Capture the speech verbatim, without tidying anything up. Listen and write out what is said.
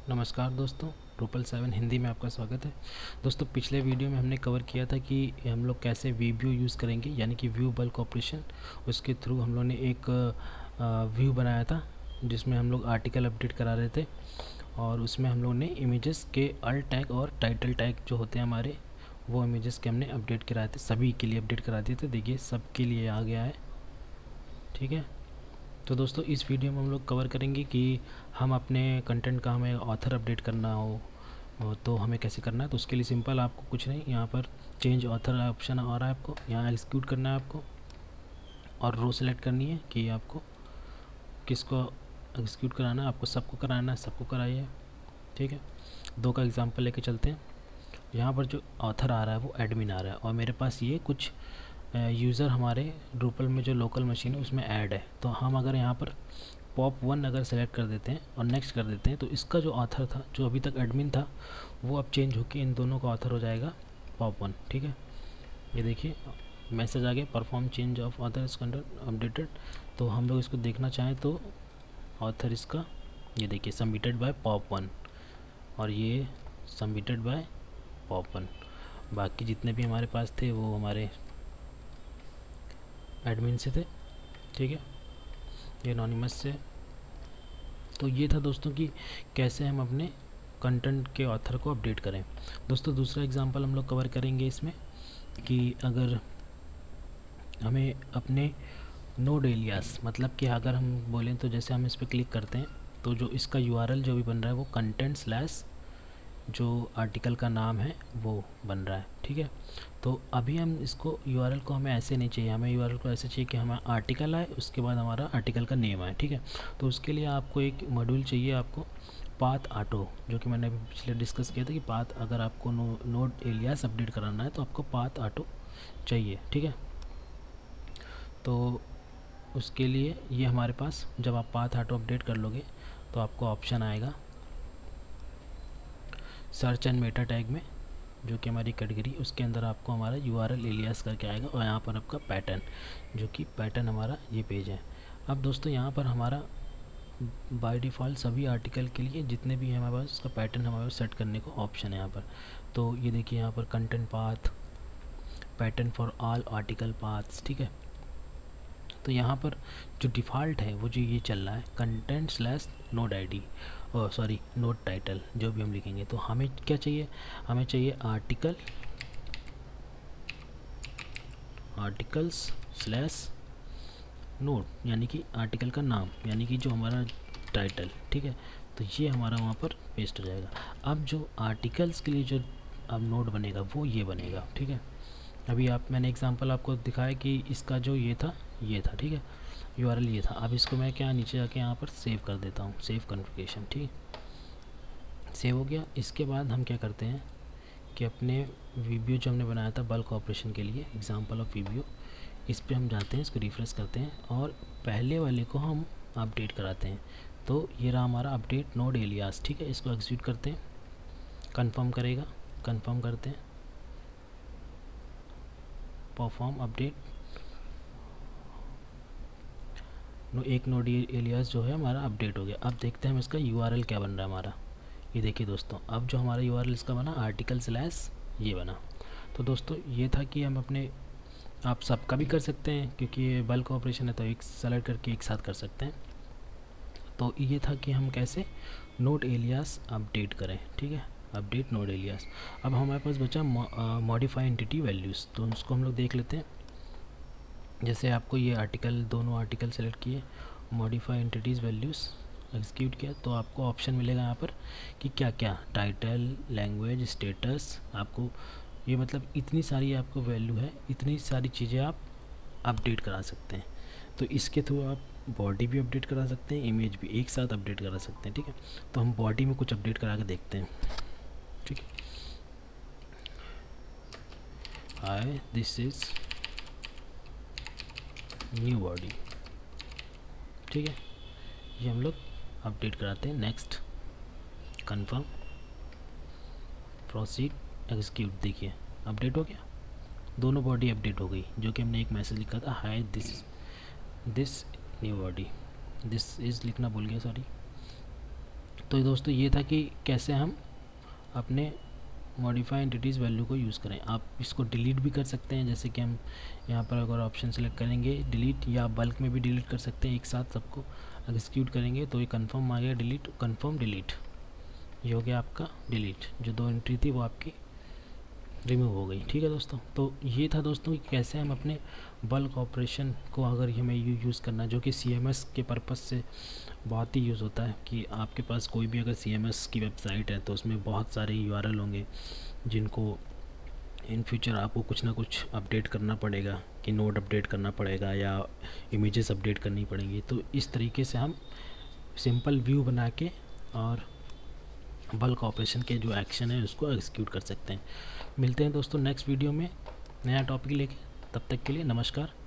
नमस्कार दोस्तों, Drupal seven Hindi में आपका स्वागत है। दोस्तों, पिछले वीडियो में हमने कवर किया था कि हम लोग कैसे व्यू यूज़ करेंगे, यानी कि व्यू बल्क ऑपरेशन। उसके थ्रू हम लोग ने एक व्यू बनाया था जिसमें हम लोग आर्टिकल अपडेट करा रहे थे, और उसमें हम लोग ने इमेजेस के अल्ट टैग और टाइटल टैग जो होते हैं हमारे, वो इमेजेस के हमने अपडेट कराए थे। सभी के लिए अपडेट करा दिए थे। देखिए, सब के लिए आ गया है। ठीक है, तो दोस्तों इस वीडियो में हम लोग कवर करेंगे कि हम अपने कंटेंट का हमें ऑथर अपडेट करना हो तो हमें कैसे करना है। तो उसके लिए सिंपल, आपको कुछ नहीं, यहाँ पर चेंज ऑथर ऑप्शन आ रहा है, आपको यहाँ एग्जीक्यूट करना है आपको, और रो सेलेक्ट करनी है कि आपको किसको एग्जीक्यूट कराना है। आपको सबको कराना है, सबको कराइए। ठीक है, दो का एग्जांपल लेके चलते हैं। यहाँ पर जो ऑथर आ रहा है वो एडमिन आ रहा है, और मेरे पास ये कुछ यूज़र हमारे ड्रूपल में जो लोकल मशीन है उसमें ऐड है। तो हम अगर यहाँ पर पॉप वन अगर सेलेक्ट कर देते हैं और नेक्स्ट कर देते हैं, तो इसका जो ऑथर था, जो अभी तक एडमिन था, वो अब चेंज होकर इन दोनों का ऑथर हो जाएगा पॉप वन। ठीक है, ये देखिए मैसेज आ गया, perform change of author is content updated. तो हम लोग इसको देखना चाहें तो ऑथर इसका, ये देखिए, सबमिटेड बाय पॉप वन, और ये सबमिटेड बाय पॉप वन। बाकी जितने भी हमारे पास थे वो हमारे एडमिन से थे। ठीक है, ये एनोनिमस से। तो ये था दोस्तों कि कैसे हम अपने कंटेंट के ऑथर को अपडेट करें। दोस्तों, दूसरा एग्जांपल हम लोग कवर करेंगे इसमें कि अगर हमें अपने नोड एलियास, मतलब कि अगर हम बोलें तो जैसे हम इस पर क्लिक करते हैं तो जो इसका यूआरएल जो भी बन रहा है वो कंटेंट स्लैश जो आर्टिकल का नाम है वो बन रहा है। ठीक है, तो अभी हम इसको यूआरएल को हमें ऐसे नहीं चाहिए, हमें यूआरएल को ऐसे चाहिए कि हमें आर्टिकल आए, उसके बाद हमारा आर्टिकल का नेम आए। ठीक है, तो उसके लिए आपको एक मॉड्यूल चाहिए, आपको पाथ ऑटो, जो कि मैंने अभी पिछले डिस्कस किया था कि पाथ, अगर आपको नो नोड एलियास अपडेट कराना है तो आपको पाथ ऑटो चाहिए। ठीक है, तो उसके लिए ये हमारे पास, जब आप पाथ ऑटो अपडेट कर लोगे तो आपको ऑप्शन आएगा सर्च एंड मेटा टैग में, जो कि हमारी कैटेगरी, उसके अंदर आपको हमारा यूआरएल एलियास करके आएगा, और यहाँ पर आपका पैटर्न, जो कि पैटर्न हमारा ये पेज है। अब दोस्तों यहाँ पर हमारा बाय डिफ़ॉल्ट सभी आर्टिकल के लिए जितने भी हमारे पास, उसका पैटर्न हमारे पास सेट करने को ऑप्शन है यहाँ पर। तो ये देखिए यहाँ पर content path, pattern for all article paths. ठीक है, तो यहाँ पर जो डिफ़ॉल्ट है वो जो ये चल रहा है, content slash node I D, और सॉरी नोड टाइटल, जो भी हम लिखेंगे। तो हमें क्या चाहिए, हमें चाहिए आर्टिकल आर्टिकल्स स्लैश नोड, यानी कि आर्टिकल का नाम, यानी कि जो हमारा टाइटल। ठीक है, तो ये हमारा वहाँ पर पेस्ट हो जाएगा। अब जो आर्टिकल्स के लिए जो अब नोड बनेगा वो ये बनेगा। ठीक है, अभी आप, मैंने एग्जांपल आपको दिखाया कि इसका जो ये था ये था। ठीक है, यूआरएल ये था। अब इसको मैं क्या नीचे जाके यहाँ पर सेव कर देता हूँ, सेव कॉन्फ़िगरेशन। ठीक, सेव हो गया। इसके बाद हम क्या करते हैं कि अपने वीडियो जो हमने बनाया था बल्क ऑपरेशन के लिए, एग्जांपल ऑफ वीडियो, इस पर हम जाते हैं, इसको रिफ्रेश करते हैं और पहले वाले को हम अपडेट कराते हैं। तो ये रहा हमारा अपडेट नोड एलियास। ठीक है, इसको एग्जीक्यूट करते हैं, कंफर्म करेगा, कंफर्म करते हैं, परफॉर्म अपडेट। नो एक नोड एलियास जो है हमारा अपडेट हो गया। अब देखते हैं हम इसका यूआरएल क्या बन रहा है हमारा। ये देखिए दोस्तों, अब जो हमारा यूआरएल इसका बना आर्टिकल स्लैश ये बना। तो दोस्तों ये था कि हम अपने, आप सबका भी कर सकते हैं क्योंकि ये बल्क ऑपरेशन है, तो एक सेलेक्ट करके एक साथ कर सकते हैं। तो ये था कि हम कैसे नोड एलियास अपडेट करें। ठीक है, अपडेट नोड एलियास। अब हमारे पास बचा मॉडिफाई एंटिटी वैल्यूज़, तो उसको हम लोग देख लेते हैं। जैसे आपको ये आर्टिकल, दोनों आर्टिकल सेलेक्ट किए, मॉडिफाई एंटिटीज़ वैल्यूज़ एग्जीक्यूट किया, तो आपको ऑप्शन मिलेगा यहाँ पर कि क्या क्या, टाइटल, लैंग्वेज, स्टेटस, आपको ये मतलब इतनी सारी आपको वैल्यू है, इतनी सारी चीज़ें आप अपडेट करा सकते हैं। तो इसके थ्रू आप बॉडी भी अपडेट करा सकते हैं, इमेज भी एक साथ अपडेट करा सकते हैं। ठीक है, तो हम बॉडी में कुछ अपडेट करा के देखते हैं। ठीक है, hi this is new body. ठीक है, ये हम लोग अपडेट कराते हैं। Next, confirm, proceed, execute. देखिए अपडेट हो गया, दोनों बॉडी अपडेट हो गई। जो कि हमने एक मैसेज लिखा था, hi this this new body, this is लिखना भूल गया, सॉरी। तो दोस्तों ये था कि कैसे हम अपने मॉडिफाई एंटिटीज़ वैल्यू को यूज़ करें। आप इसको डिलीट भी कर सकते हैं, जैसे कि हम यहाँ पर अगर ऑप्शन सेलेक्ट करेंगे डिलीट, या बल्क में भी डिलीट कर सकते हैं एक साथ सबको। एग्जीक्यूट करेंगे तो ये कंफर्म आ गया डिलीट, कंफर्म डिलीट, ये हो गया आपका डिलीट। जो दो एंट्री थी वो आपकी रिमूव हो गई। ठीक है दोस्तों, तो ये था दोस्तों कि कैसे हम अपने बल्क ऑपरेशन को अगर हमें यू यूज़ करना है, जो कि सी एम एस के पर्पज़ से बहुत ही यूज़ होता है। कि आपके पास कोई भी अगर सी एम एस की वेबसाइट है तो उसमें बहुत सारे यू आर एल होंगे जिनको इन फ्यूचर आपको कुछ ना कुछ अपडेट करना पड़ेगा, कि नोड अपडेट करना पड़ेगा या इमेजेस अपडेट करनी पड़ेंगी। तो इस तरीके से हम सिंपल व्यू बना के और बल्क ऑपरेशन के जो एक्शन है उसको एग्जीक्यूट कर सकते हैं। मिलते हैं दोस्तों नेक्स्ट वीडियो में नया टॉपिक लेके, तब तक के लिए नमस्कार।